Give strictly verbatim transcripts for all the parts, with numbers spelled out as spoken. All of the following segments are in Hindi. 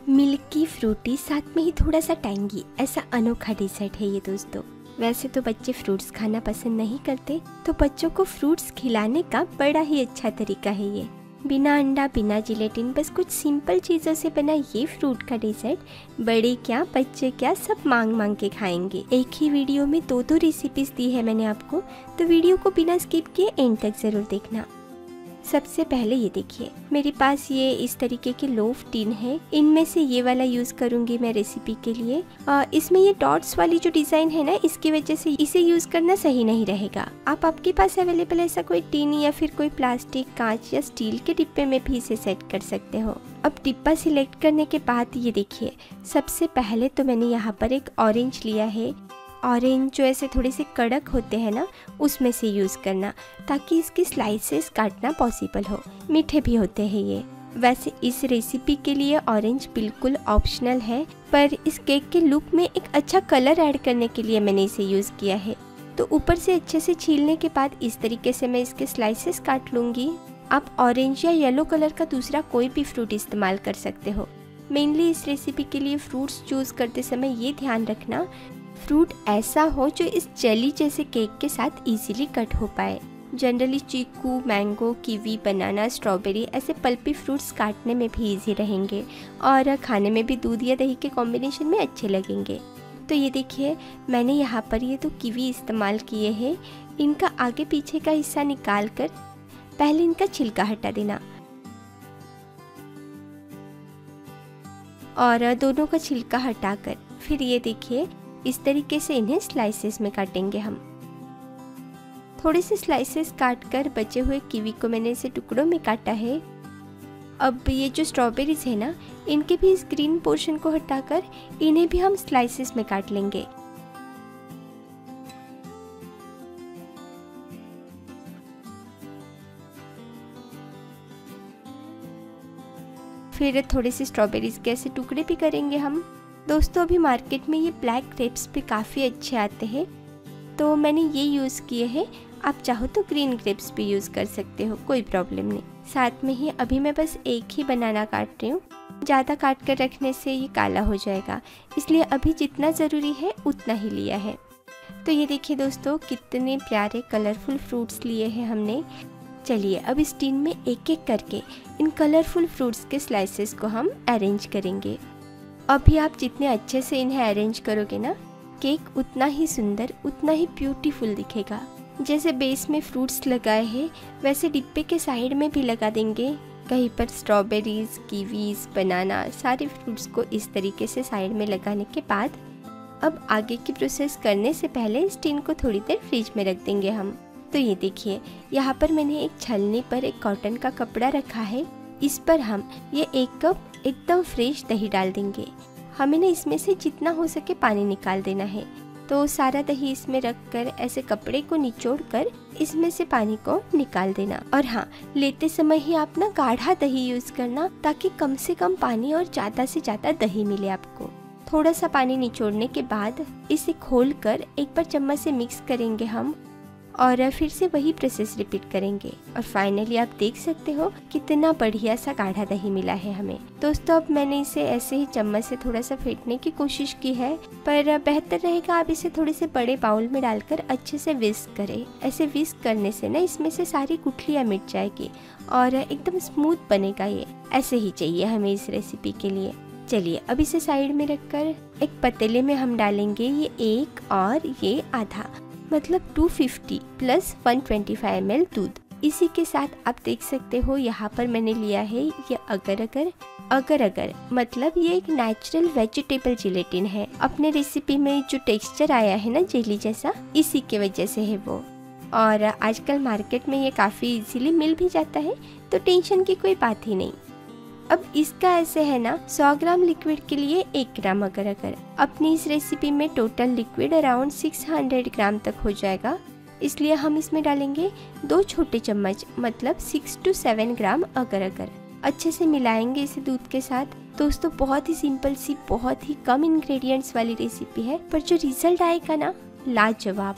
मिल्की फ्रूटी साथ में ही थोड़ा सा टैंगी, ऐसा अनोखा डिज़र्ट है ये दोस्तों। वैसे तो बच्चे फ्रूट्स खाना पसंद नहीं करते, तो बच्चों को फ्रूट्स खिलाने का बड़ा ही अच्छा तरीका है ये। बिना अंडा, बिना जिलेटिन, बस कुछ सिंपल चीज़ों से बना ये फ्रूट का डिज़र्ट बड़े क्या बच्चे क्या सब मांग मांग के खाएंगे। एक ही वीडियो में दो दो रेसिपीज़ दी है मैंने आपको, तो वीडियो को बिना स्किप किए एंड तक ज़रूर देखना। सबसे पहले ये देखिए, मेरे पास ये इस तरीके के लोफ टिन है, इनमें से ये वाला यूज़ करूँगी मैं रेसिपी के लिए। आ, इसमें ये डॉट्स वाली जो डिज़ाइन है ना, इसकी वजह से इसे यूज़ करना सही नहीं रहेगा। आप आपके पास अवेलेबल ऐसा कोई टिन या फिर कोई प्लास्टिक, कांच या स्टील के डिब्बे में भी इसे सेट कर सकते हो। अब डिब्बा सिलेक्ट करने के बाद ये देखिए, सबसे पहले तो मैंने यहाँ पर एक ऑरेंज लिया है। ऑरेंज जो ऐसे थोड़े से कड़क होते हैं ना, उसमें से यूज़ करना, ताकि इसकी स्लाइसेस काटना पॉसिबल हो। मीठे भी होते हैं ये। वैसे इस रेसिपी के लिए ऑरेंज बिल्कुल ऑप्शनल है, पर इस केक के लुक में एक अच्छा कलर ऐड करने के लिए मैंने इसे यूज़ किया है। तो ऊपर से अच्छे से छीलने के बाद इस तरीके से मैं इसके स्लाइसेस काट लूँगी। आप ऑरेंज या येलो कलर का दूसरा कोई भी फ्रूट इस्तेमाल कर सकते हो। मेनली इस रेसिपी के लिए फ्रूट्स चूज़ करते समय ये ध्यान रखना, फ्रूट ऐसा हो जो इस जेली जैसे केक के साथ इजीली कट हो पाए। Generally chikoo, mango, kiwi, banana, strawberry ऐसे पल्पी फ्रूट्स काटने में भी इजी रहेंगे और खाने में भी दूध या दही के कॉम्बिनेशन में अच्छे लगेंगे। तो ये देखिए, मैंने यहाँ पर ये तो कीवी इस्तेमाल किए हैं। इनका आगे पीछे का हिस्सा निकाल कर पहले इनका छिलका हटा देना और दोनों का छिलका हटाकर फिर ये देखिए, इस तरीके से इन्हें स्लाइसेस में काटेंगे हम। थोड़े से स्लाइसेस काटकर बचे हुए कीवी को मैंने इसे टुकड़ों में काटा है। अब ये जो स्ट्रॉबेरीज है ना, इनके भी इस ग्रीन पोर्शन को हटाकर इन्हें भी हम स्लाइसेस में काट लेंगे। फिर थोड़े से स्ट्रॉबेरीज के ऐसे टुकड़े भी करेंगे हम। दोस्तों, अभी मार्केट में ये ब्लैक ग्रेप्स भी काफ़ी अच्छे आते हैं, तो मैंने ये यूज़ किए हैं। आप चाहो तो ग्रीन ग्रेप्स भी यूज़ कर सकते हो, कोई प्रॉब्लम नहीं। साथ में ही अभी मैं बस एक ही बनाना काट रही हूँ, ज़्यादा काट कर रखने से ये काला हो जाएगा, इसलिए अभी जितना ज़रूरी है उतना ही लिया है। तो ये देखिए दोस्तों, कितने प्यारे कलरफुल फ्रूट्स लिए हैं हमने। चलिए अब इस टिन में एक एक करके इन कलरफुल फ्रूट्स के स्लाइसेस को हम अरेंज करेंगे। अभी आप जितने अच्छे से इन्हें अरेंज करोगे ना, केक उतना ही सुंदर, उतना ही ब्यूटीफुल दिखेगा। जैसे बेस में फ्रूट्स लगाए हैं, वैसे डिब्बे के साइड में भी लगा देंगे। कहीं पर स्ट्रॉबेरीज, कीवीज, बनाना, सारे फ्रूट्स को इस तरीके से साइड में लगाने के बाद अब आगे की प्रोसेस करने से पहले इस टिन को थोड़ी देर फ्रिज में रख देंगे हम। तो ये देखिए, यहाँ पर मैंने एक छलनी पर एक कॉटन का कपड़ा रखा है। इस पर हम ये एक कप एकदम फ्रेश दही डाल देंगे। हमें ना इसमें से जितना हो सके पानी निकाल देना है। तो सारा दही इसमें रखकर ऐसे कपड़े को निचोड़कर इसमें से पानी को निकाल देना। और हाँ, लेते समय ही आप ना गाढ़ा दही यूज़ करना, ताकि कम से कम पानी और ज़्यादा से ज़्यादा दही मिले आपको। थोड़ा सा पानी निचोड़ने के बाद इसे खोलकर एक बार चम्मच से मिक्स करेंगे हम और फिर से वही प्रोसेस रिपीट करेंगे। और फाइनली आप देख सकते हो कितना बढ़िया सा गाढ़ा दही मिला है हमें। दोस्तों, अब मैंने इसे ऐसे ही चम्मच से थोड़ा सा फेंटने की कोशिश की है, पर बेहतर रहेगा आप इसे थोड़े से बड़े बाउल में डालकर अच्छे से विस्क करें। ऐसे विस्क करने से ना इसमें से सारी गुठलियाँ मिट जाएगी और एकदम स्मूथ बनेगा ये। ऐसे ही चाहिए हमें इस रेसिपी के लिए। चलिए अब इसे साइड में रखकर एक पतीले में हम डालेंगे ये एक और ये आधा, मतलब दो सौ पचास प्लस एक सौ पच्चीस एम एल दूध। इसी के साथ आप देख सकते हो यहाँ पर मैंने लिया है ये अगर अगर अगर अगर मतलब ये एक नेचुरल वेजिटेबल जिलेटिन है। अपने रेसिपी में जो टेक्सचर आया है ना जेली जैसा, इसी के वजह से है वो। और आजकल मार्केट में ये काफ़ी इजीली मिल भी जाता है, तो टेंशन की कोई बात ही नहीं। अब इसका ऐसे है ना, सौ ग्राम लिक्विड के लिए एक ग्राम अगर अगर। अपनी इस रेसिपी में टोटल लिक्विड अराउंड छह सौ ग्राम तक हो जाएगा, इसलिए हम इसमें डालेंगे दो छोटे चम्मच, मतलब सिक्स टू सेवन ग्राम अगर अगर। अच्छे से मिलाएंगे इसे दूध के साथ। दोस्तों, बहुत ही सिंपल सी, बहुत ही कम इंग्रेडिएंट्स वाली रेसिपी है, पर जो रिजल्ट आएगा ना, लाजवाब।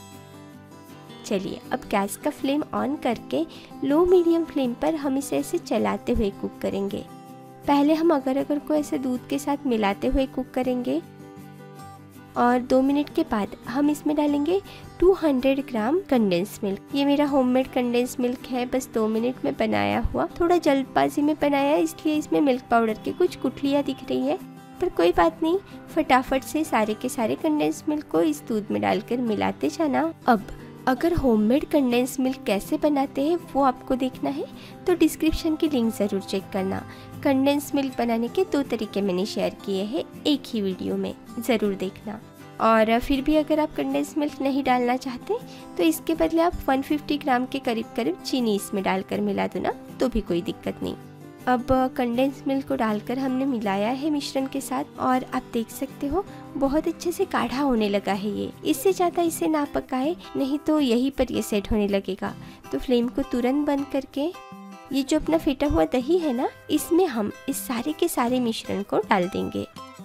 चलिए अब गैस का फ्लेम ऑन करके लो मीडियम फ्लेम पर हम इसे ऐसे चलाते हुए कुक करेंगे। पहले हम अगर अगर को ऐसे दूध के साथ मिलाते हुए कुक करेंगे और दो मिनट के बाद हम इसमें डालेंगे दो सौ ग्राम कंडेंस मिल्क। ये मेरा होममेड कंडेंस मिल्क है, बस दो मिनट में बनाया हुआ। थोड़ा जल्दबाजी में बनाया इसलिए इसमें मिल्क पाउडर की कुछ गुठलियाँ दिख रही है, पर कोई बात नहीं, फटाफट से सारे के सारे कंडेंस मिल्क को इस दूध में डालकर मिलाते जाना। अब अगर होममेड कंडेंस मिल्क कैसे बनाते हैं वो आपको देखना है तो डिस्क्रिप्शन की लिंक ज़रूर चेक करना। कंडेंस मिल्क बनाने के दो तरीके मैंने शेयर किए हैं एक ही वीडियो में, ज़रूर देखना। और फिर भी अगर आप कंडेंस मिल्क नहीं डालना चाहते तो इसके बदले आप एक सौ पचास ग्राम के करीब करीब चीनी इसमें डालकर मिला दो ना, तो भी कोई दिक्कत नहीं। अब कंडेंस मिल्क को डालकर हमने मिलाया है मिश्रण के साथ और आप देख सकते हो बहुत अच्छे से गाढ़ा होने लगा है ये। इससे ज़्यादा इसे ना पकाए, नहीं तो यहीं पर ये सेट होने लगेगा। तो फ्लेम को तुरंत बंद करके ये जो अपना फेटा हुआ दही है ना, इसमें हम इस सारे के सारे मिश्रण को डाल देंगे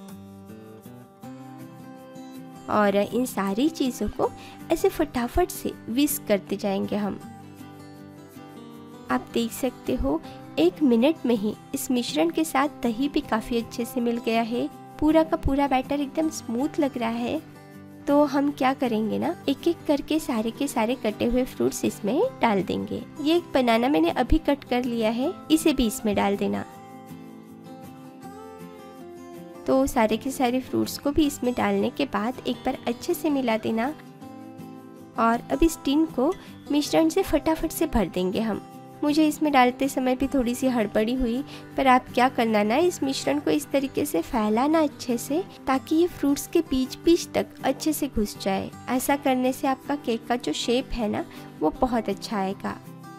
और इन सारी चीज़ों को ऐसे फटाफट से विस्क करते जाएंगे हम। आप देख सकते हो एक मिनट में ही इस मिश्रण के साथ दही भी काफ़ी अच्छे से मिल गया है। पूरा का पूरा बैटर एकदम स्मूथ लग रहा है। तो हम क्या करेंगे ना, एक एक करके सारे के सारे कटे हुए फ्रूट्स इसमें डाल देंगे। ये एक बनाना मैंने अभी कट कर लिया है, इसे भी इसमें डाल देना। तो सारे के सारे फ्रूट्स को भी इसमें डालने के बाद एक बार अच्छे से मिला देना और अब इस टिन को मिश्रण से फटाफट से भर देंगे हम। मुझे इसमें डालते समय भी थोड़ी सी हड़बड़ी हुई, पर आप क्या करना ना, इस मिश्रण को इस तरीके से फैलाना अच्छे से ताकि ये फ्रूट्स के बीच बीच तक अच्छे से घुस जाए। ऐसा करने से आपका केक का जो शेप है ना वो बहुत अच्छा आएगा।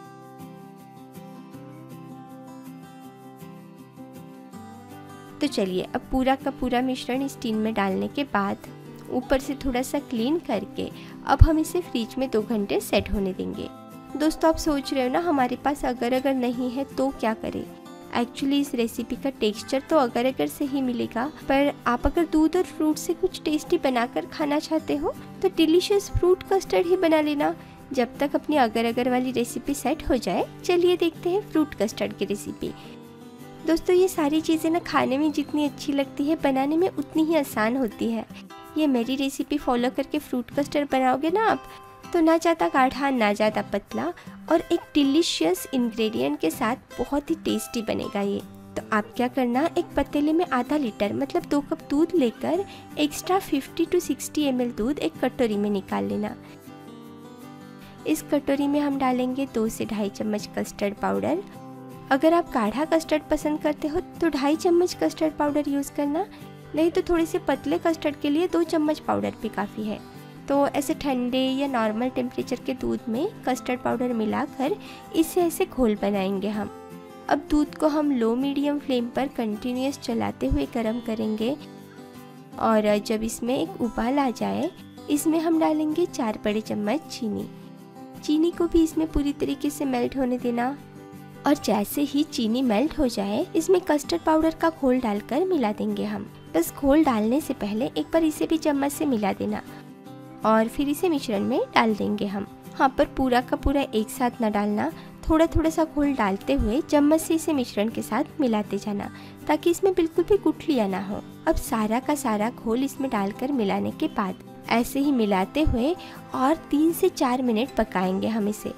तो चलिए, अब पूरा का पूरा मिश्रण इस टिन में डालने के बाद ऊपर से थोड़ा सा क्लीन करके अब हम इसे फ्रिज में दो घंटे सेट होने देंगे। दोस्तों आप सोच रहे हो ना हमारे पास अगर अगर नहीं है तो क्या करें। एक्चुअली इस रेसिपी का टेक्सचर तो अगर अगर से ही मिलेगा, पर आप अगर दूध और फ्रूट से कुछ टेस्टी बनाकर खाना चाहते हो तो डिलीशियस फ्रूट कस्टर्ड ही बना लेना जब तक अपनी अगर अगर वाली रेसिपी सेट हो जाए। चलिए देखते हैं फ्रूट कस्टर्ड की रेसिपी। दोस्तों ये सारी चीज़ें ना खाने में जितनी अच्छी लगती है बनाने में उतनी ही आसान होती है। ये मेरी रेसिपी फॉलो करके फ्रूट कस्टर्ड बनाओगे ना आप तो ना ज़्यादा गाढ़ा ना ज़्यादा पतला और एक डिलीशियस इंग्रेडिएंट के साथ बहुत ही टेस्टी बनेगा ये। तो आप क्या करना, एक पतीले में आधा लीटर मतलब दो कप दूध लेकर एक्स्ट्रा पचास टू साठ एम एल दूध एक कटोरी में निकाल लेना। इस कटोरी में हम डालेंगे दो से ढाई चम्मच कस्टर्ड पाउडर। अगर आप गाढ़ा कस्टर्ड पसंद करते हो तो ढाई चम्मच कस्टर्ड पाउडर यूज़ करना, नहीं तो थोड़े से पतले कस्टर्ड के लिए दो चम्मच पाउडर भी काफ़ी है। तो ऐसे ठंडे या नॉर्मल टेम्परेचर के दूध में कस्टर्ड पाउडर मिलाकर इससे ऐसे घोल बनाएंगे हम। अब दूध को हम लो मीडियम फ्लेम पर कंटिन्यूस चलाते हुए गर्म करेंगे और जब इसमें एक उबाल आ जाए इसमें हम डालेंगे चार बड़े चम्मच चीनी। चीनी को भी इसमें पूरी तरीके से मेल्ट होने देना और जैसे ही चीनी मेल्ट हो जाए इसमें कस्टर्ड पाउडर का घोल डालकर मिला देंगे हम। बस घोल डालने से पहले एक बार इसे भी चम्मच से मिला देना और फिर इसे मिश्रण में डाल देंगे हम। हाँ, पर पूरा का पूरा एक साथ न डालना, थोड़ा थोड़ा सा घोल डालते हुए चम्मच से इसे मिश्रण के साथ मिलाते जाना ताकि इसमें बिल्कुल भी गुठलियाँ ना हो। अब सारा का सारा घोल इसमें डालकर मिलाने के बाद ऐसे ही मिलाते हुए और तीन से चार मिनट पकाएंगे हम इसे।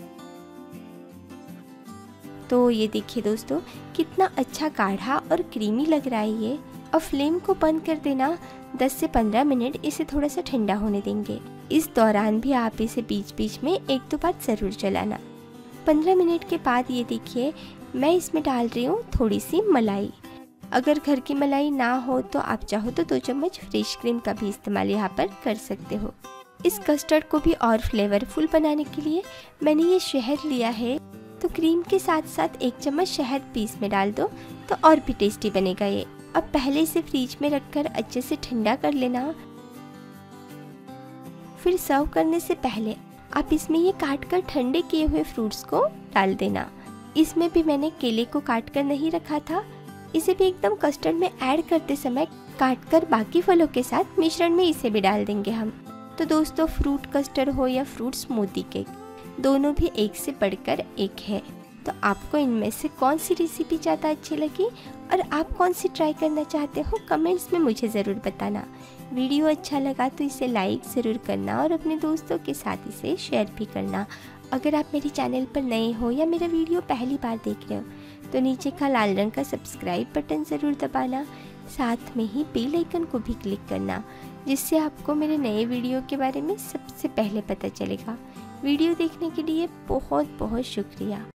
तो ये देखिए दोस्तों कितना अच्छा गाढ़ा और क्रीमी लग रहा है ये। अब फ्लेम को बंद कर देना, दस से पंद्रह मिनट इसे थोड़ा सा ठंडा होने देंगे। इस दौरान भी आप इसे बीच बीच में एक दो बार ज़रूर चलाना। पंद्रह मिनट के बाद ये देखिए मैं इसमें डाल रही हूँ थोड़ी सी मलाई। अगर घर की मलाई ना हो तो आप चाहो तो दो चम्मच फ्रेश क्रीम का भी इस्तेमाल यहाँ पर कर सकते हो। इस कस्टर्ड को भी और फ्लेवरफुल बनाने के लिए मैंने ये शहद लिया है, तो क्रीम के साथ साथ एक चम्मच शहद भी इसमें डाल दो तो और भी टेस्टी बनेगा ये। अब पहले इसे फ्रिज में रखकर अच्छे से ठंडा कर लेना। फिर सर्व करने से पहले आप इसमें ये काट कर ठंडे किए हुए फ्रूट्स को डाल देना। इसमें भी मैंने केले को काट कर नहीं रखा था, इसे भी एकदम कस्टर्ड में ऐड करते समय काट कर बाकी फलों के साथ मिश्रण में इसे भी डाल देंगे हम। तो दोस्तों फ्रूट कस्टर्ड हो या फ्रूट स्मूदी केक, दोनों भी एक से बढ़कर एक है। तो आपको इनमें से कौन सी रेसिपी ज़्यादा अच्छी लगी और आप कौन सी ट्राई करना चाहते हो कमेंट्स में मुझे ज़रूर बताना। वीडियो अच्छा लगा तो इसे लाइक ज़रूर करना और अपने दोस्तों के साथ इसे शेयर भी करना। अगर आप मेरे चैनल पर नए हो या मेरा वीडियो पहली बार देख रहे हो तो नीचे का लाल रंग का सब्सक्राइब बटन ज़रूर दबाना, साथ में ही बेल आइकन को भी क्लिक करना, जिससे आपको मेरे नए वीडियो के बारे में सबसे पहले पता चलेगा। वीडियो देखने के लिए बहुत बहुत शुक्रिया।